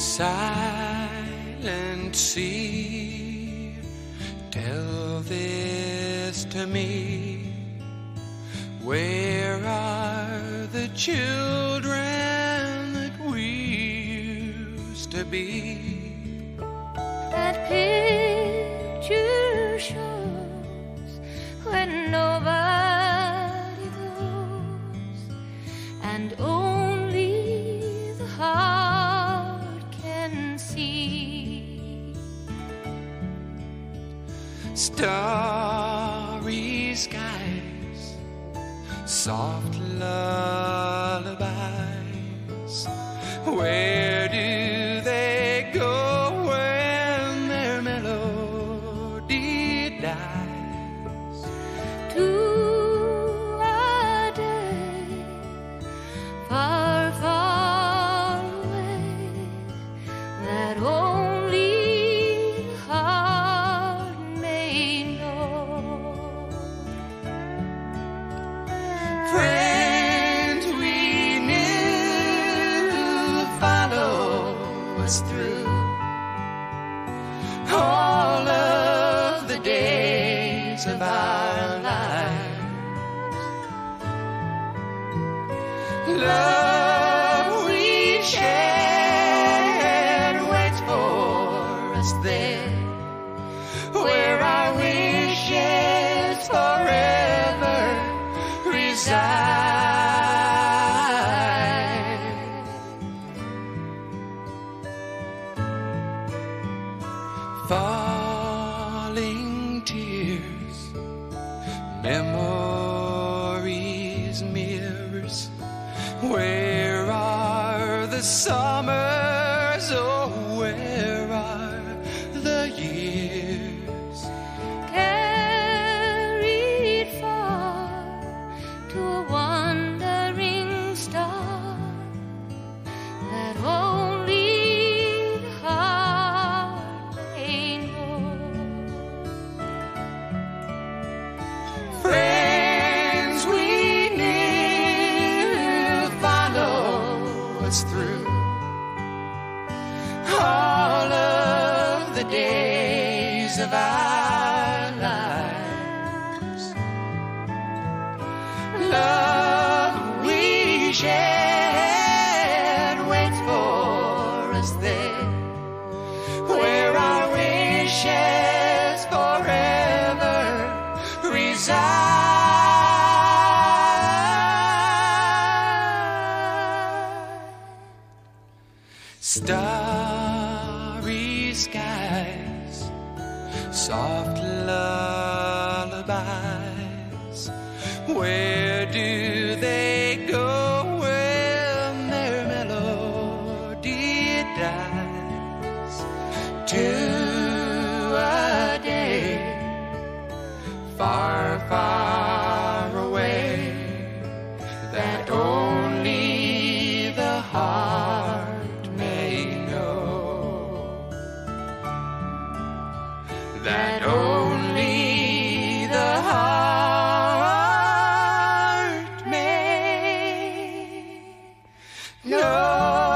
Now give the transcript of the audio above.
Silent sea, tell this to me. Where are the children that we used to be? That picture shows when nobody goes, and only the heart can see. Starry skies, soft lullabies, where do they go when their melody dies? To a day far, far away, that only the heart may know. Friends we knew follow us through all of the days of our lives. Love we shared waits for us there, where our wishes forever reside. Falling tears, memories, mirrors. Where are the summers? Oh, where are the years? Carried far to a wandering star, that only the heart may know. Friends we knew follow us through all of the days of our lives. Love we shared waits for us there, where our wishes forever reside. Starry skies, soft lullabies, where do they go when their melody dies? To a day far, far away, that only the heart may know. That only the heart may know.